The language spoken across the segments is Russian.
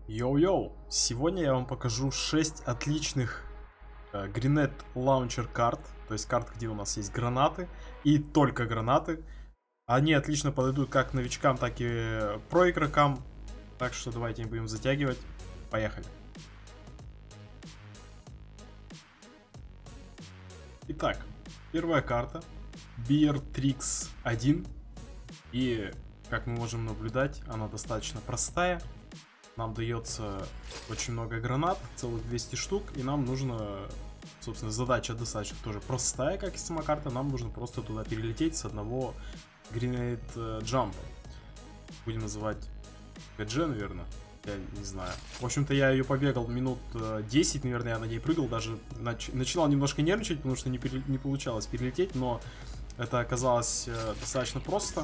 Йоу-йоу! Сегодня я вам покажу 6 отличных Grenade Launcher карт. То есть карт, где у нас есть гранаты и только гранаты. Они отлично подойдут как новичкам, так и проигрокам. Так что давайте не будем затягивать. Поехали! Итак, первая карта Beatrix 1. И, как мы можем наблюдать, она достаточно простая. Нам дается очень много гранат, целых 200 штук, и нам нужно, собственно, задача достаточно тоже простая, как и сама карта. Нам нужно просто туда перелететь с одного Grenade Jump. Будем называть ГДЖ, наверное, я не знаю. В общем-то, я ее побегал минут 10, наверное, я на ней прыгал, даже начинал немножко нервничать, потому что не получалось перелететь, но это оказалось достаточно просто.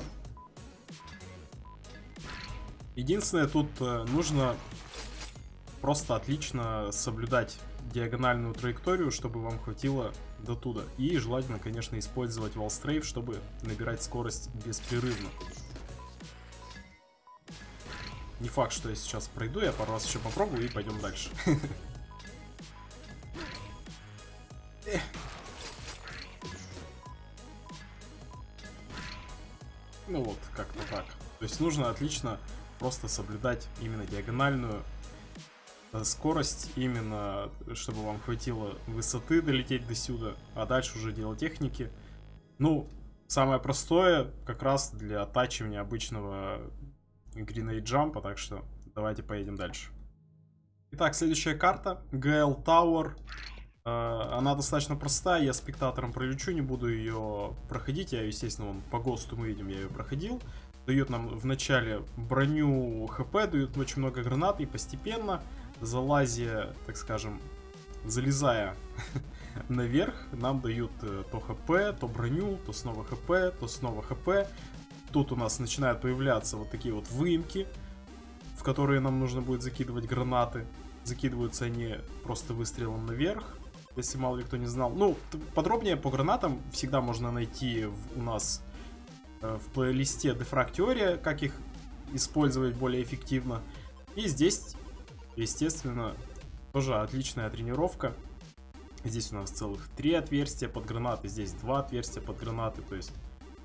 Единственное, тут нужно просто отлично соблюдать диагональную траекторию, чтобы вам хватило до туда. И желательно, конечно, использовать Wall Strafe, чтобы набирать скорость беспрерывно. Не факт, что я сейчас пройду, я пару раз еще попробую и пойдем дальше. Ну вот, как-то так. То есть нужно отлично просто соблюдать именно диагональную скорость, именно чтобы вам хватило высоты долететь до сюда, а дальше уже дело техники. Ну, самое простое как раз для оттачивания обычного Grenade Jump, так что давайте поедем дальше. Итак, следующая карта GL Tower. Она достаточно простая, я спектатором пролечу, не буду ее проходить. Я, естественно, вон, по ГОСТу мы видим, я ее проходил. Дает нам в начале броню, ХП, дают очень много гранат, и постепенно, залазя, так скажем, залезая наверх, нам дают то ХП, то броню, то снова ХП, то снова ХП. Тут у нас начинают появляться вот такие вот выемки, в которые нам нужно будет закидывать гранаты. Закидываются они просто выстрелом наверх, если мало ли кто не знал. Ну, подробнее по гранатам всегда можно найти у нас в плейлисте Defrag теория, как их использовать более эффективно. И здесь, естественно, тоже отличная тренировка. Здесь у нас целых 3 отверстия под гранаты, здесь 2 отверстия под гранаты. То есть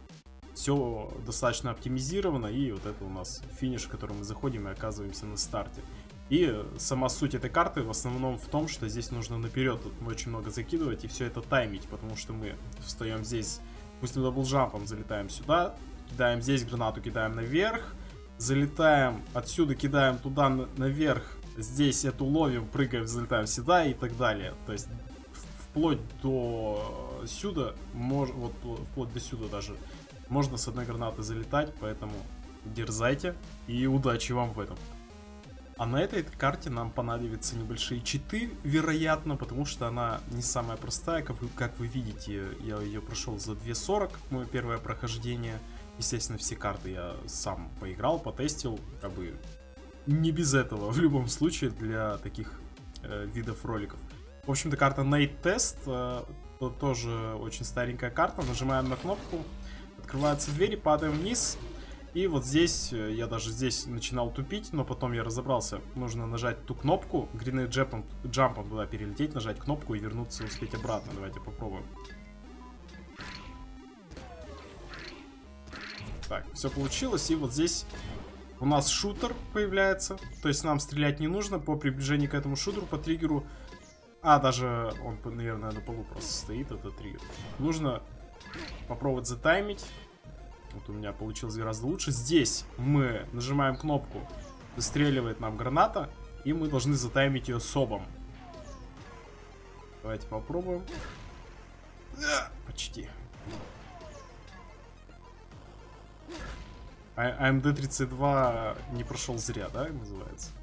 все достаточно оптимизировано. И вот это у нас финиш, в который мы заходим и оказываемся на старте. И сама суть этой карты в основном в том, что здесь нужно наперед очень много закидывать и все это таймить, потому что мы встаем здесь, допустим, даблджампом залетаем сюда, кидаем здесь гранату, кидаем наверх, залетаем отсюда, кидаем туда наверх, здесь эту ловим, прыгаем, залетаем сюда и так далее. То есть вплоть до сюда, вот вплоть до сюда даже, можно с одной гранаты залетать, поэтому дерзайте и удачи вам в этом. А на этой карте нам понадобятся небольшие читы, вероятно, потому что она не самая простая. Как вы видите, я ее прошел за 2.40, мое первое прохождение. Естественно, все карты я сам поиграл, потестил, как бы не без этого, в любом случае, для таких видов роликов. В общем-то, карта Night Test, тоже очень старенькая карта. Нажимаем на кнопку, открываются двери, падаем вниз. И вот здесь, я даже здесь начинал тупить, но потом я разобрался. Нужно нажать ту кнопку, Grenade Jump'ом туда перелететь, нажать кнопку и вернуться, успеть обратно. Давайте попробуем. Так, все получилось, и вот здесь у нас шутер появляется. То есть нам стрелять не нужно, по приближению к этому шутеру, по триггеру. А, даже он, наверное, на полу просто стоит, этот триггер. Нужно попробовать затаймить. Вот у меня получилось гораздо лучше. Здесь мы нажимаем кнопку, выстреливает нам граната, и мы должны затаймить ее собом. Давайте попробуем. Почти. AMD-32 не прошел зря, да, называется?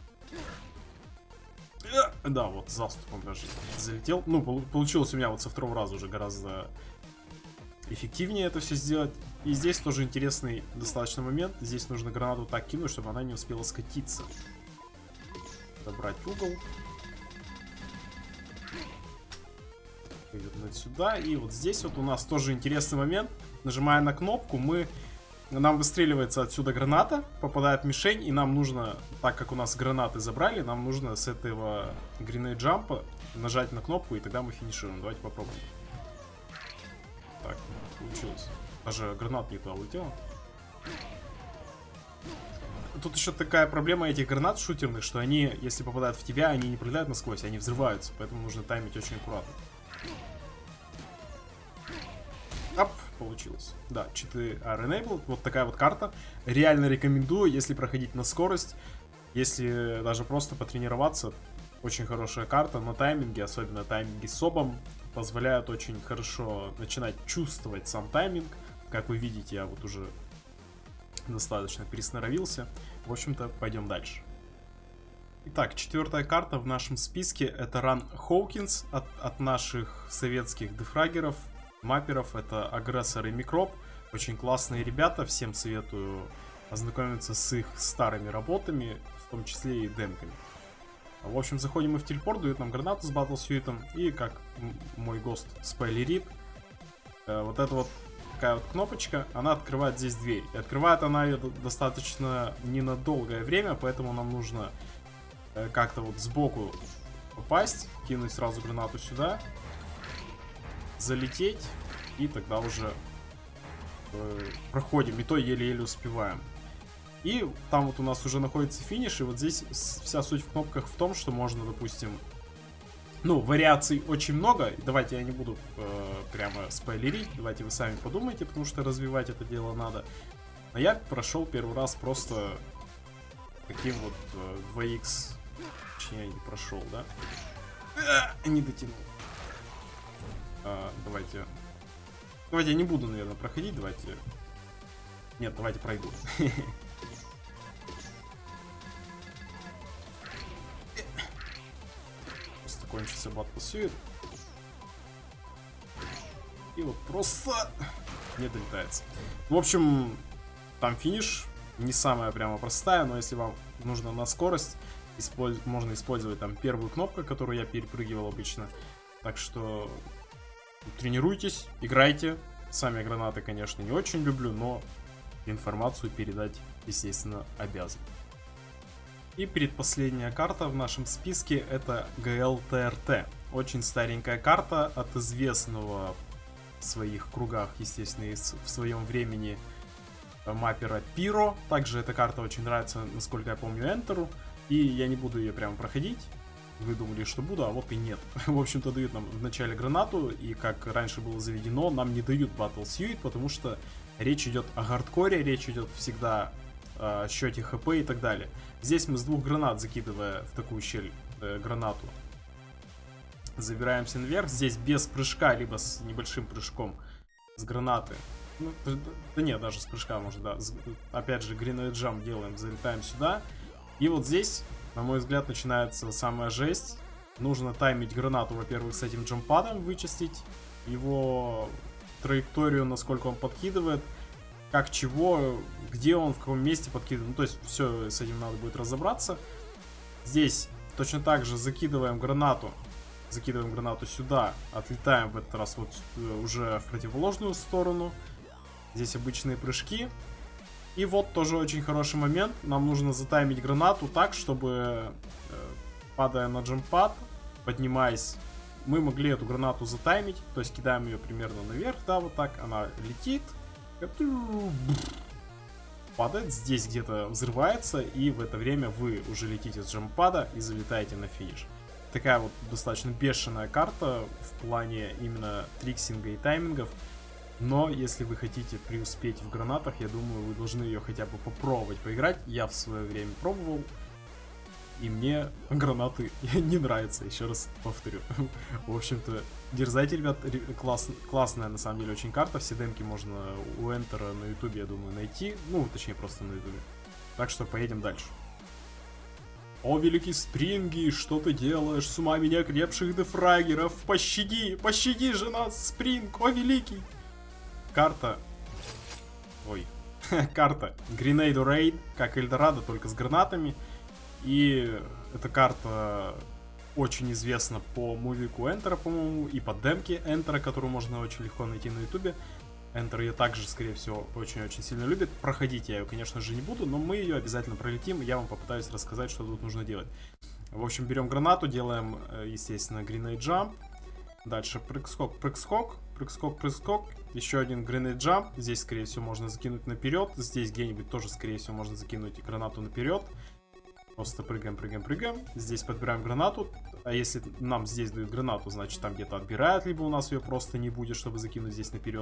Да, вот заступом даже залетел. Ну, получилось у меня вот со второго раза уже гораздо эффективнее это все сделать. И здесь тоже интересный достаточно момент. Здесь нужно гранату так кинуть, чтобы она не успела скатиться. Добрать угол. Повернуть сюда. И вот здесь вот у нас тоже интересный момент. Нажимая на кнопку, мы нам выстреливается отсюда граната, попадает в мишень, и нам нужно, так как у нас гранаты забрали, нам нужно с этого гринейд джампа нажать на кнопку, и тогда мы финишируем. Давайте попробуем. Так, получилось. Даже гранат не туда улетела. Тут еще такая проблема этих гранат шутерных, что они, если попадают в тебя, они не пролетают насквозь, они взрываются, поэтому нужно таймить очень аккуратно. Ап, получилось. Да, читы are enabled. Вот такая вот карта. Реально рекомендую, если проходить на скорость, если даже просто потренироваться. Очень хорошая карта на тайминге, особенно тайминги с обом, позволяют очень хорошо начинать чувствовать сам тайминг. Как вы видите, я вот уже достаточно пересноровился. В общем-то, пойдем дальше. Итак, четвертая карта в нашем списке — это Run Hawkins от наших советских дефрагеров, мапперов. Это Агрессор и Микроб. Очень классные ребята, всем советую ознакомиться с их старыми работами, в том числе и демками. В общем, заходим мы в телепорт, дают нам гранату с батлсьютом, и как мой гост спойлерит, вот эта вот такая вот кнопочка, она открывает здесь дверь. И открывает она ее достаточно ненадолгое время, поэтому нам нужно как-то вот сбоку попасть, кинуть сразу гранату сюда, залететь, и тогда уже проходим, и то еле-еле успеваем. И там вот у нас уже находится финиш, и вот здесь вся суть в кнопках в том, что можно, допустим, ну, вариаций очень много. Давайте я не буду прямо спойлерить, давайте вы сами подумайте, потому что развивать это дело надо. А я прошел первый раз просто таким вот 2х, точнее, я не прошел, да? Не дотянул. Давайте я не буду, наверное, проходить, давайте... Нет, давайте пройду. Просто кончится батлсьют. И вот просто не долетается. В общем, там финиш. Не самая прямо простая, но если вам нужно на скорость, можно использовать там первую кнопку, которую я перепрыгивал обычно. Так что тренируйтесь, играйте. Сами гранаты, конечно, не очень люблю, но информацию передать, естественно, обязан. И предпоследняя карта в нашем списке — это GLTRT. Очень старенькая карта от известного в своих кругах, естественно, в своем времени маппера Pyro. Также эта карта очень нравится, насколько я помню, Энтеру. И я не буду ее прямо проходить. Вы думали, что буду, а вот и нет. В общем-то, дают нам вначале гранату, и как раньше было заведено, нам не дают батлсьют, потому что речь идет о хардкоре, речь идет всегда о счете хп и так далее. Здесь мы с двух гранат, закидывая в такую щель гранату, забираемся наверх. Здесь без прыжка, либо с небольшим прыжком с гранаты. Ну, да нет, даже с прыжка можно, да. Опять же, гринейд джамп делаем, залетаем сюда. И вот здесь, на мой взгляд, начинается самая жесть. Нужно таймить гранату, во-первых, с этим джампадом, вычистить его траекторию, насколько он подкидывает, как чего, где он, в каком месте подкидывает. Ну, то есть все с этим надо будет разобраться. Здесь точно так же закидываем гранату сюда, отлетаем в этот раз вот уже в противоположную сторону. Здесь обычные прыжки. И вот тоже очень хороший момент. Нам нужно затаймить гранату так, чтобы, падая на джампад, поднимаясь, мы могли эту гранату затаймить. То есть кидаем ее примерно наверх, да, вот так. Она летит, падает, здесь где-то взрывается, и в это время вы уже летите с джампада и залетаете на финиш. Такая вот достаточно бешеная карта в плане именно триксинга и таймингов. Но если вы хотите преуспеть в гранатах, я думаю, вы должны ее хотя бы попробовать поиграть. Я в свое время пробовал, и мне гранаты не нравятся, еще раз повторю. В общем-то, дерзайте, ребят, классная на самом деле очень карта. Все демки можно у Энтера на ютубе, я думаю, найти. Ну, точнее, просто на ютубе. Так что поедем дальше. О, великий Спринги, что ты делаешь? С ума меня крепших дефрагеров. Пощади, пощади же нас, Спринг, о, великий. Карта. Ой. Карта Grenade Raid, как Эльдорадо, только с гранатами. И эта карта очень известна по мувику Энтера, по-моему, и по демке Энтера, которую можно очень легко найти на ютубе. Enter ее также, скорее всего, очень-очень сильно любит. Проходить я ее, конечно же, не буду, но мы ее обязательно пролетим. Я вам попытаюсь рассказать, что тут нужно делать. В общем, берем гранату, делаем, естественно, grenade jump. Дальше прыг-скок, прыг-скок, прыг-скок, прыг-скок. Еще один grenade jump. Здесь, скорее всего, можно закинуть наперед. Здесь где-нибудь тоже, скорее всего, можно закинуть гранату наперед. Просто прыгаем, прыгаем, прыгаем. Здесь подбираем гранату. А если нам здесь дают гранату, значит там где-то отбирают, либо у нас ее просто не будет, чтобы закинуть здесь наперед.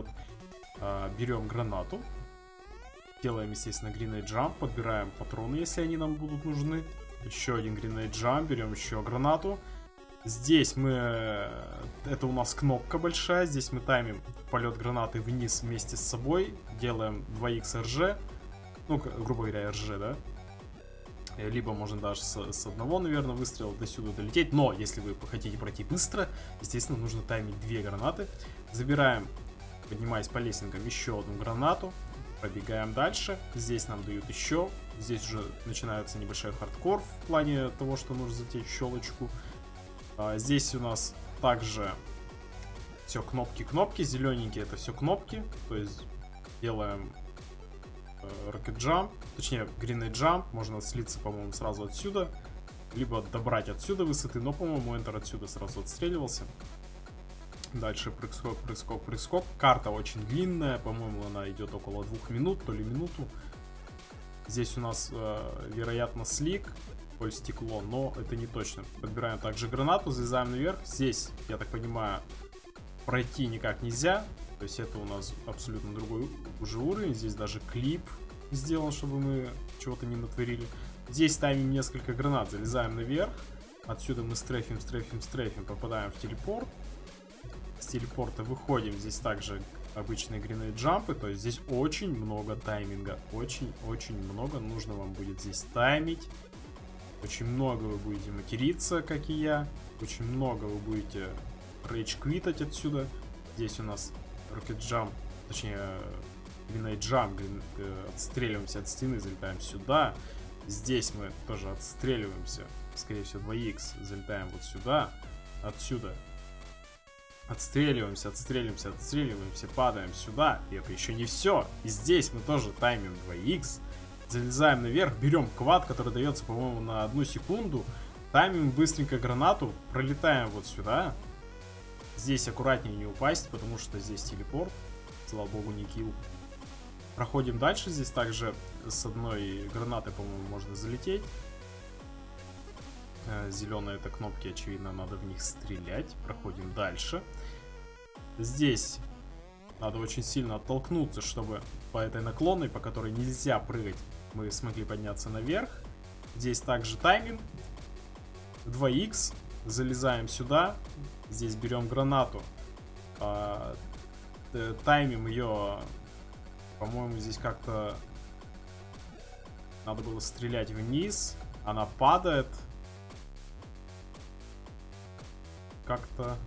Берем гранату. Делаем, естественно, grenade jump. Подбираем патроны, если они нам будут нужны. Еще один grenade jump. Берем еще гранату. Здесь мы... Это у нас кнопка большая. Здесь мы таймим полет гранаты вниз вместе с собой. Делаем 2х RG. Ну, грубо говоря, RG, да? Либо можно даже с одного, наверное, выстрела до сюда долететь. Но, если вы хотите пройти быстро, естественно, нужно таймить 2 гранаты. Забираем, поднимаясь по лесенкам, еще одну гранату. Пробегаем дальше. Здесь нам дают еще. Здесь уже начинается небольшой хардкор в плане того, что нужно затечь щелочку. Здесь у нас также все кнопки-кнопки. Зелененькие это все кнопки. То есть делаем rocket jump, точнее grenade jump. Можно слиться, по-моему, сразу отсюда. Либо добрать отсюда высоты. Но, по-моему, Enter отсюда сразу отстреливался. Дальше прыг-скок, прыг-скок, прыг-скок. Карта очень длинная. По-моему, она идет около 2 минут, то ли минуту. Здесь у нас, вероятно, слик. Поль стекло, но это не точно. Подбираем также гранату, залезаем наверх. Здесь, я так понимаю, пройти никак нельзя. То есть это у нас абсолютно другой уже уровень. Здесь даже клип сделан, чтобы мы чего-то не натворили. Здесь таймим несколько гранат, залезаем наверх. Отсюда мы стрейфим, стрейфим, стрейфим, попадаем в телепорт. С телепорта выходим. Здесь также обычные grenade джампы. То есть здесь очень много тайминга. Очень-очень много. Нужно вам будет здесь таймить. Очень много вы будете материться, как и я. Очень много вы будете рейдж-квитать отсюда. Здесь у нас rocket jump, точнее grenade jump. Отстреливаемся от стены, залетаем сюда. Здесь мы тоже отстреливаемся. Скорее всего 2х. Залетаем вот сюда. Отсюда. Отстреливаемся, отстреливаемся, отстреливаемся. Падаем сюда. И это еще не все. И здесь мы тоже таймим 2х. Залезаем наверх, берем квад, который дается, по-моему, на 1 секунду. Таймим быстренько гранату, пролетаем вот сюда. Здесь аккуратнее не упасть, потому что здесь телепорт. Слава богу, не килл. Проходим дальше. Здесь также с одной гранаты, по-моему, можно залететь. Зеленые это кнопки, очевидно, надо в них стрелять. Проходим дальше. Здесь надо очень сильно оттолкнуться, чтобы по этой наклонной, по которой нельзя прыгать, мы смогли подняться наверх. Здесь также тайминг 2х. Залезаем сюда. Здесь берем гранату. Таймим ее. По-моему, здесь как-то надо было стрелять вниз. Она падает. Как-то...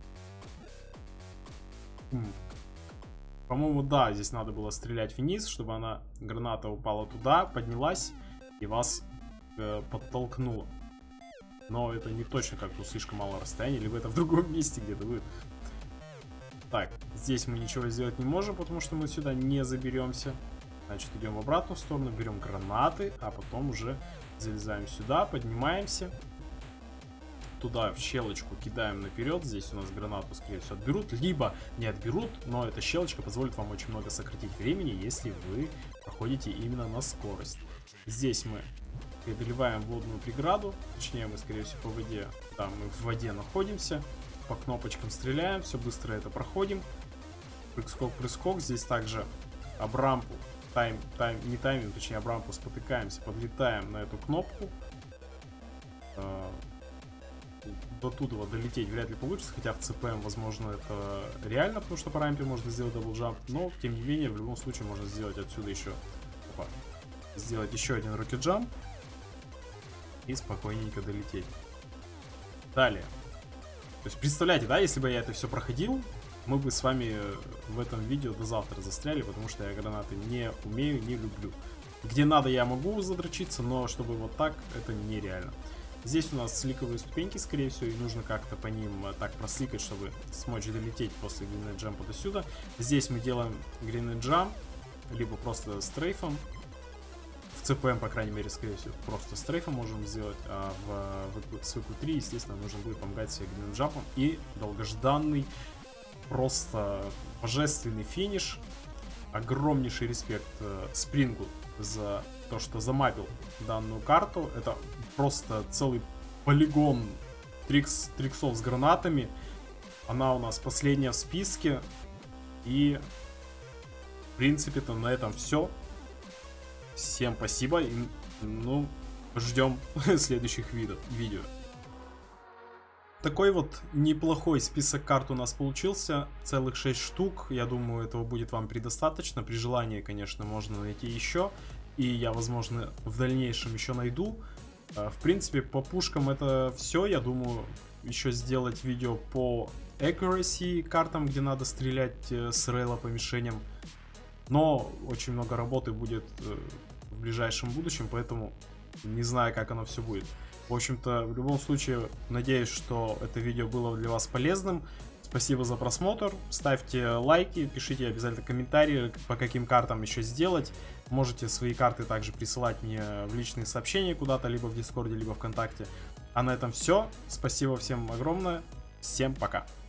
По-моему, да, здесь надо было стрелять вниз, чтобы она, граната упала туда, поднялась и вас подтолкнула. Но это не точно, как-то слишком мало расстояния, либо это в другом месте где-то будет. Так, здесь мы ничего сделать не можем, потому что мы сюда не заберемся. Значит, идем в обратную сторону, берем гранаты, а потом уже залезаем сюда, поднимаемся. Туда в щелочку кидаем наперед. Здесь у нас гранату, скорее всего, отберут. Либо не отберут, но эта щелочка позволит вам очень много сократить времени, если вы проходите именно на скорость. Здесь мы преодолеваем водную преграду. Точнее, мы, скорее всего, по воде. Да, мы в воде находимся. По кнопочкам стреляем. Все быстро это проходим. Прыг-скок, прыг-скок. Здесь также об рампу. Не таймим, точнее, об рампу спотыкаемся. Подлетаем на эту кнопку. До туда вот долететь вряд ли получится, хотя в ЦПМ, возможно, это реально, потому что по рампе можно сделать даблджамп, но, тем не менее, в любом случае можно сделать отсюда еще, сделать еще один rocket jump и спокойненько долететь. Далее. То есть, представляете, да, если бы я это все проходил, мы бы с вами в этом видео до завтра застряли, потому что я гранаты не умею, не люблю. Где надо, я могу задрочиться, но чтобы вот так, это нереально. Здесь у нас сликовые ступеньки, скорее всего, и нужно как-то по ним так просликать, чтобы смочь долететь после Grenade Jump до сюда. Здесь мы делаем Grenade Jump, либо просто стрейфом. В CPM, по крайней мере, скорее всего, просто стрейфом можем сделать, а с VQ3, естественно, нужно будет помогать себе Grenade Jump'ом. И долгожданный, просто божественный финиш. Огромнейший респект Спрингу за то, что замапил данную карту. Это просто целый полигон триксов с гранатами. Она у нас последняя в списке. И в принципе-то на этом все. Всем спасибо. И, ну, ждем следующих видео. Такой вот неплохой список карт у нас получился. Целых 6 штук. Я думаю, этого будет вам предостаточно. При желании, конечно, можно найти еще. И я, возможно, в дальнейшем еще найду. В принципе, по пушкам это все. Я думаю, еще сделать видео по accuracy картам, где надо стрелять с рейла по мишеням. Но очень много работы будет в ближайшем будущем, поэтому не знаю, как оно все будет. В общем-то, в любом случае, надеюсь, что это видео было для вас полезным. Спасибо за просмотр. Ставьте лайки, пишите обязательно комментарии, по каким картам еще сделать. Можете свои карты также присылать мне в личные сообщения куда-то, либо в Дискорде, либо ВКонтакте. А на этом все. Спасибо всем огромное. Всем пока.